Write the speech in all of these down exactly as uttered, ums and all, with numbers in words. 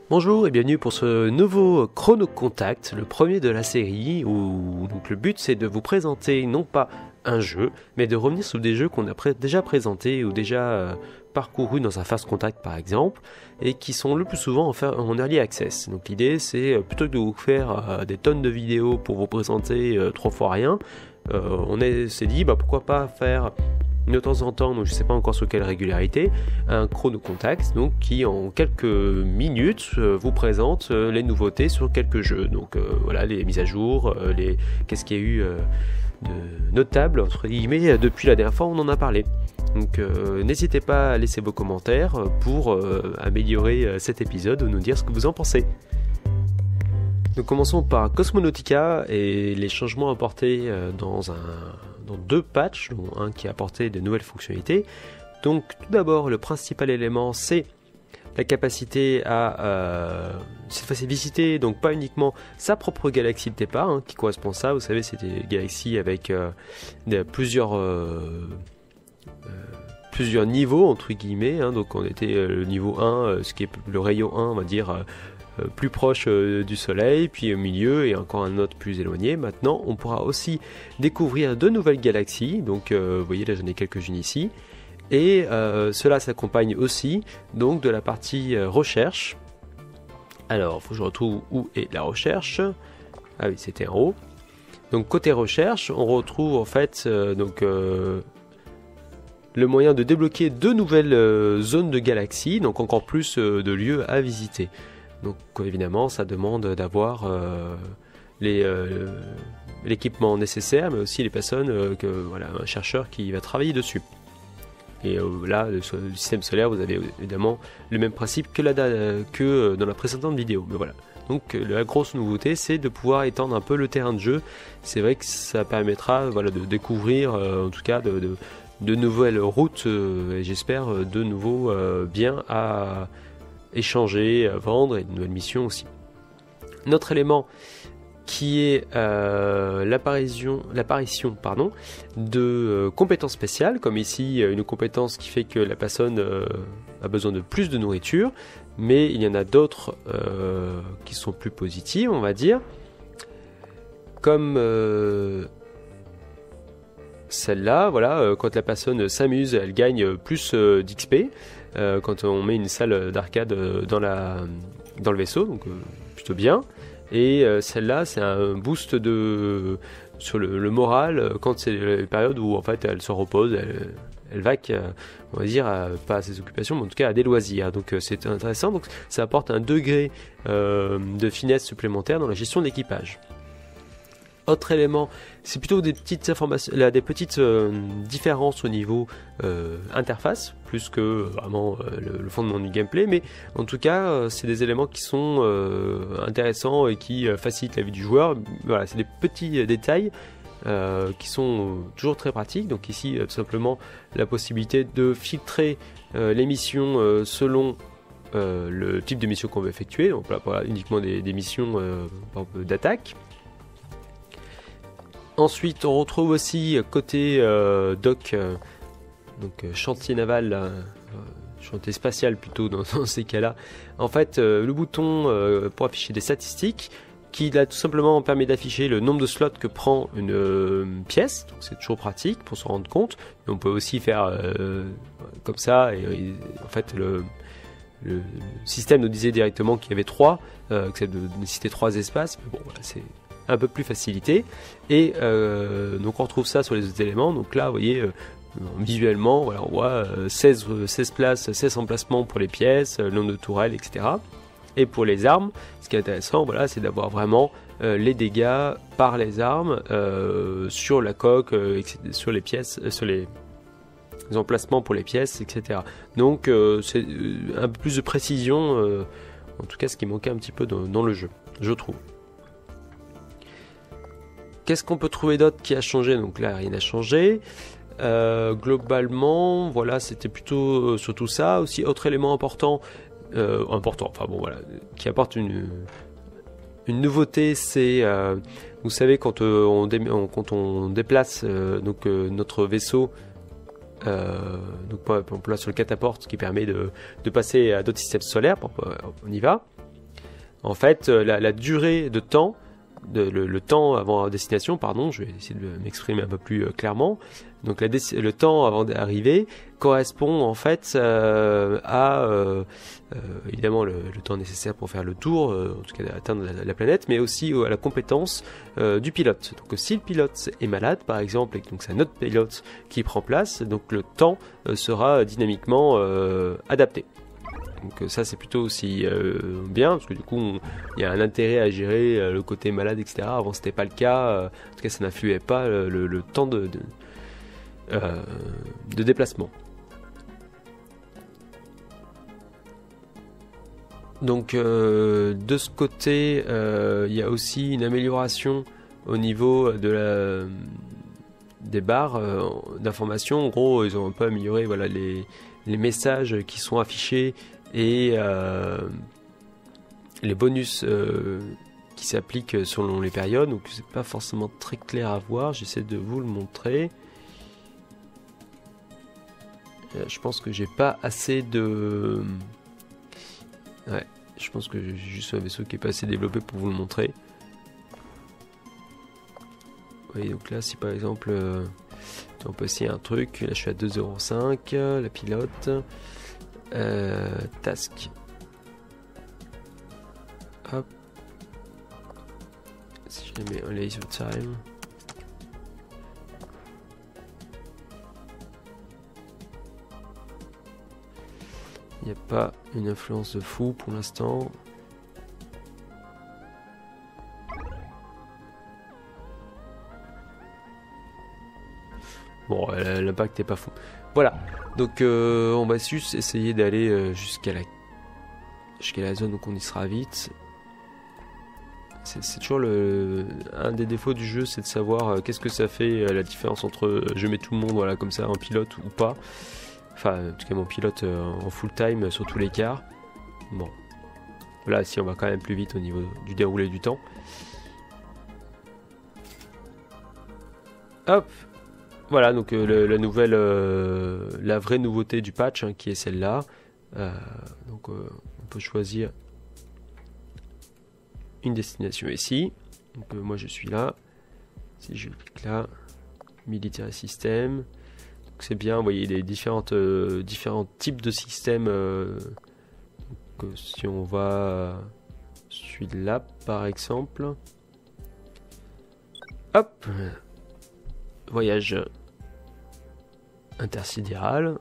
Bonjour et bienvenue pour ce nouveau Chrono Contact, le premier de la série où donc, le but c'est de vous présenter non pas un jeu, mais de revenir sur des jeux qu'on a pré- déjà présentés ou déjà euh, parcourus dans un Fast Contact par exemple, et qui sont le plus souvent en, fa- en Early Access. Donc l'idée c'est euh, plutôt que de vous faire euh, des tonnes de vidéos pour vous présenter euh, trois fois rien, euh, on est- s'est dit bah, pourquoi pas faire de temps en temps, donc je ne sais pas encore sur quelle régularité, un chrono contact donc qui en quelques minutes euh, vous présente euh, les nouveautés sur quelques jeux. Donc euh, voilà les mises à jour, euh, les qu'est-ce qu'il y a eu euh, de notable entre guillemets depuis la dernière fois où on en a parlé. Donc euh, n'hésitez pas à laisser vos commentaires pour euh, améliorer euh, cet épisode ou nous dire ce que vous en pensez. Nous commençons par Cosmonautica et les changements apportés euh, dans un dans deux patchs, dont un qui a apporté de nouvelles fonctionnalités. Donc tout d'abord, le principal élément, c'est la capacité à euh, cette fois-ci visiter, donc pas uniquement sa propre galaxie de départ, hein, qui correspond à ça. Vous savez, c'est des galaxies avec euh, des, plusieurs euh, euh, plusieurs niveaux entre guillemets. Hein, donc on était euh, le niveau un, euh, ce qui est le rayon un, on va dire. Euh, plus proche euh, du soleil, puis au milieu et encore un autre plus éloigné. Maintenant on pourra aussi découvrir de nouvelles galaxies, donc euh, vous voyez là j'en ai quelques-unes ici, et euh, cela s'accompagne aussi donc de la partie euh, recherche. Alors il faut que je retrouve où est la recherche. Ah oui, c'était en haut. Donc côté recherche on retrouve en fait euh, donc euh, le moyen de débloquer de nouvelles euh, zones de galaxies, donc encore plus euh, de lieux à visiter. Donc évidemment ça demande d'avoir euh, les, euh, l'équipement nécessaire, mais aussi les personnes, euh, que, voilà, un chercheur qui va travailler dessus. Et euh, là, le, le système solaire, vous avez évidemment le même principe que, la, que dans la précédente vidéo. Mais voilà. Donc la grosse nouveauté, c'est de pouvoir étendre un peu le terrain de jeu. C'est vrai que ça permettra voilà, de découvrir, euh, en tout cas, de, de, de nouvelles routes, euh, et j'espère de nouveaux euh, biens à échanger, à vendre, et de nouvelles missions aussi. Notre élément qui est euh, l'apparition, l'apparition pardon, de euh, compétences spéciales, comme ici une compétence qui fait que la personne euh, a besoin de plus de nourriture, mais il y en a d'autres euh, qui sont plus positives, on va dire, comme euh, celle-là, voilà, euh, quand la personne s'amuse, elle gagne plus euh, d'X P. Euh, quand on met une salle d'arcade dans, la, dans le vaisseau, donc euh, plutôt bien. Et euh, celle-là, c'est un boost de, sur le, le moral quand c'est la période où en fait elle se repose, elle, elle vaque, on va dire, à, pas à ses occupations, mais en tout cas à des loisirs. Donc euh, c'est intéressant, donc ça apporte un degré euh, de finesse supplémentaire dans la gestion de l'équipage. Autre élément, c'est plutôt des petites informations, là, des petites euh, différences au niveau euh, interface, plus que vraiment euh, le, le fondement du gameplay, mais en tout cas, euh, c'est des éléments qui sont euh, intéressants et qui euh, facilitent la vie du joueur. Voilà, c'est des petits euh, détails euh, qui sont toujours très pratiques. Donc ici, euh, tout simplement, la possibilité de filtrer euh, les missions euh, selon euh, le type de mission qu'on veut effectuer. Donc là, voilà, uniquement des, des missions euh, d'attaque. Ensuite, on retrouve aussi côté euh, dock, euh, donc euh, chantier naval, euh, chantier spatial plutôt dans, dans ces cas-là. En fait, euh, le bouton euh, pour afficher des statistiques, qui là tout simplement permet d'afficher le nombre de slots que prend une euh, pièce. Donc c'est toujours pratique pour se rendre compte. Mais on peut aussi faire euh, comme ça. Et, et en fait, le, le système nous disait directement qu'il y avait trois, euh, que ça nécessitait trois espaces. Mais bon, voilà, c'est un peu plus facilité, et euh, donc on retrouve ça sur les autres éléments. Donc là vous voyez euh, visuellement voilà, on voit euh, seize, seize places, seize emplacements pour les pièces, euh, le nombre de tourelles, etc. Et pour les armes, ce qui est intéressant, voilà, c'est d'avoir vraiment euh, les dégâts par les armes euh, sur la coque, euh, sur les pièces, euh, sur les, les emplacements pour les pièces, etc. Donc euh, c'est euh, un peu plus de précision, euh, en tout cas ce qui manquait un petit peu dans, dans le jeu, je trouve. Qu'est-ce qu'on peut trouver d'autre qui a changé? Donc là, rien n'a changé. Euh, globalement, voilà, c'était plutôt euh, surtout ça. Aussi, autre élément important, euh, important, enfin bon, voilà, qui apporte une, une nouveauté, c'est, euh, vous savez, quand, euh, on, dé, on, quand on déplace euh, donc, euh, notre vaisseau, euh, donc par exemple là sur le cataporte, qui permet de, de passer à d'autres systèmes solaires, on y va. En fait, la, la durée de temps, de, le, le temps avant la destination, pardon, je vais essayer de m'exprimer un peu plus euh, clairement. Donc la le temps avant d'arriver correspond en fait euh, à euh, euh, évidemment le, le temps nécessaire pour faire le tour, euh, en tout cas d'atteindre la, la planète, mais aussi euh, à la compétence euh, du pilote. Donc si le pilote est malade par exemple, et que donc c'est un autre pilote qui prend place, donc le temps euh, sera dynamiquement euh, adapté. Donc ça c'est plutôt aussi euh, bien, parce que du coup il y a un intérêt à gérer euh, le côté malade, et cetera. Avant c'était pas le cas, euh, en tout cas ça n'influait pas le, le, le temps de, de, euh, de déplacement. Donc euh, de ce côté, euh, il y a aussi une amélioration au niveau de la, des barres euh, d'information. En gros, ils ont un peu amélioré voilà, les, les messages qui sont affichés et euh, les bonus euh, qui s'appliquent selon les périodes. Donc c'est pas forcément très clair à voir. J'essaie de vous le montrer. Euh, je pense que j'ai pas assez de... Ouais, je pense que j'ai juste un vaisseau qui est pas assez développé pour vous le montrer. Oui, donc là, si par exemple, euh, on peut essayer un truc. Là, je suis à deux zéro cinq, la pilote. Euh, task. Hop. Si je mets un laser time. Il n'y a pas une influence de fou pour l'instant. Bon, l'impact n'est pas fou. Voilà. Donc, euh, on va juste essayer d'aller euh, jusqu'à la jusqu'à la zone où on y sera vite. C'est toujours le un des défauts du jeu, c'est de savoir euh, qu'est-ce que ça fait euh, la différence entre euh, je mets tout le monde voilà comme ça en pilote ou pas. Enfin, en tout cas, mon pilote euh, en full time euh, sur tous les quarts. Bon. Là, si on va quand même plus vite au niveau du déroulé du temps. Hop. Voilà, donc euh, le, la nouvelle, euh, la vraie nouveauté du patch, hein, qui est celle-là. Euh, donc, euh, on peut choisir une destination ici. Donc, euh, moi, je suis là. Si je clique là, militaire système. C'est bien, vous voyez les différentes, euh, différents types de systèmes. Euh, donc, si on va celui-là par exemple, hop, voyage intersidéral.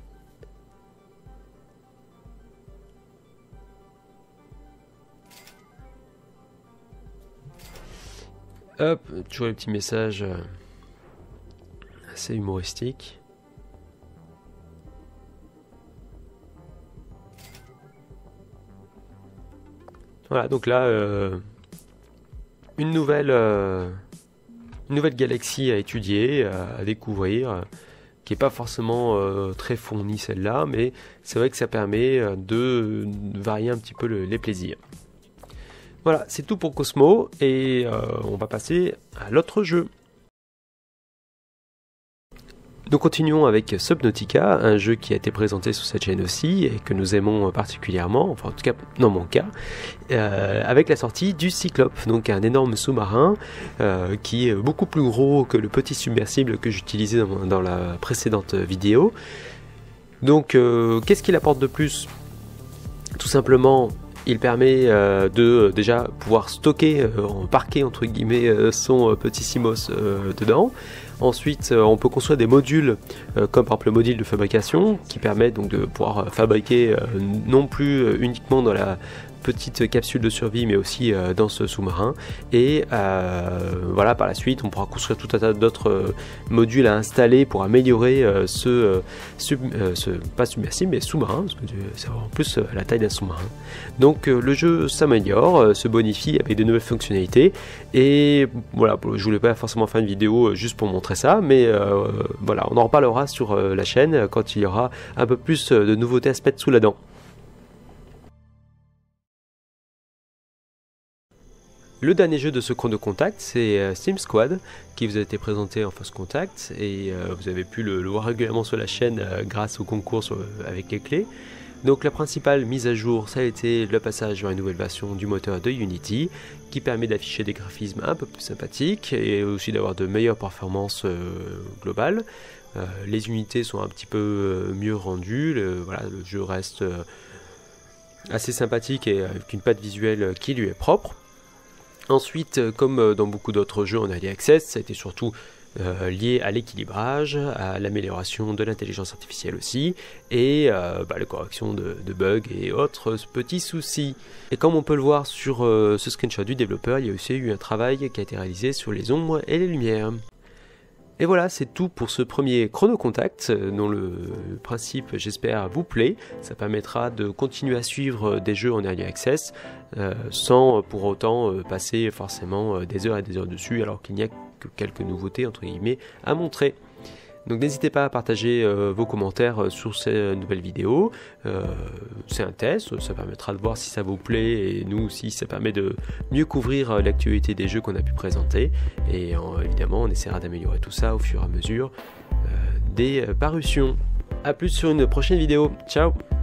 Hop, toujours les petits messages assez humoristiques. Voilà, donc là, euh, une nouvelle, euh, une nouvelle galaxie à étudier, à, à découvrir, euh, qui n'est pas forcément euh, très fournie celle-là, mais c'est vrai que ça permet de, de varier un petit peu le, les plaisirs. Voilà, c'est tout pour Cosmo, et euh, on va passer à l'autre jeu. Nous continuons avec Subnautica, un jeu qui a été présenté sur cette chaîne aussi et que nous aimons particulièrement, enfin en tout cas dans mon cas, euh, avec la sortie du Cyclope, donc un énorme sous-marin euh, qui est beaucoup plus gros que le petit submersible que j'utilisais dans, dans la précédente vidéo. Donc euh, qu'est-ce qu'il apporte de plus? Tout simplement, il permet euh, de euh, déjà pouvoir stocker, euh, parquer entre guillemets euh, son euh, petit Simos euh, dedans. Ensuite, euh, on peut construire des modules, euh, comme par exemple le module de fabrication, qui permet donc de pouvoir euh, fabriquer euh, non plus euh, uniquement dans la petite capsule de survie, mais aussi euh, dans ce sous-marin. Et euh, voilà, par la suite, on pourra construire tout un tas d'autres euh, modules à installer pour améliorer euh, ce, euh, sub, euh, ce, pas submersible, mais sous-marin, parce que c'est en plus euh, la taille d'un sous-marin. Donc euh, le jeu s'améliore, euh, se bonifie avec de nouvelles fonctionnalités. Et voilà, je voulais pas forcément faire une vidéo euh, juste pour montrer ça, mais euh, voilà, on en reparlera sur euh, la chaîne quand il y aura un peu plus de nouveautés à se mettre sous la dent. Le dernier jeu de ce Chrono Contact, c'est euh, Steam Squad, qui vous a été présenté en First Contact, et euh, vous avez pu le, le voir régulièrement sur la chaîne euh, grâce au concours sur, avec les clés. Donc la principale mise à jour, ça a été le passage vers une nouvelle version du moteur de Unity, qui permet d'afficher des graphismes un peu plus sympathiques, et aussi d'avoir de meilleures performances euh, globales. Euh, les unités sont un petit peu euh, mieux rendues, le, voilà, le jeu reste euh, assez sympathique et avec une patte visuelle qui lui est propre. Ensuite, comme dans beaucoup d'autres jeux en Early Access, ça a été surtout euh, lié à l'équilibrage, à l'amélioration de l'intelligence artificielle aussi, et euh, bah, la correction de, de bugs et autres petits soucis. Et comme on peut le voir sur euh, ce screenshot du développeur, il y a aussi eu un travail qui a été réalisé sur les ombres et les lumières. Et voilà, c'est tout pour ce premier Chrono Contact, dont le principe, j'espère, vous plaît. Ça permettra de continuer à suivre des jeux en Early Access, euh, sans pour autant euh, passer forcément euh, des heures et des heures dessus, alors qu'il n'y a que quelques nouveautés, entre guillemets, à montrer. Donc n'hésitez pas à partager euh, vos commentaires sur ces nouvelles vidéos. Euh, c'est un test, ça permettra de voir si ça vous plaît, et nous aussi ça permet de mieux couvrir l'actualité des jeux qu'on a pu présenter. Et euh, évidemment on essaiera d'améliorer tout ça au fur et à mesure euh, des parutions. A plus sur une prochaine vidéo, ciao!